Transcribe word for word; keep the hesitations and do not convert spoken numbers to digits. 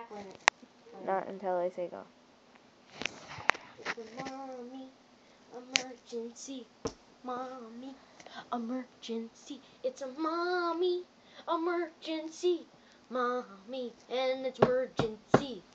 when it, when Not until I say go. It's a mommy emergency. Mommy emergency. It's a mommy emergency. Mommy and it's emergency.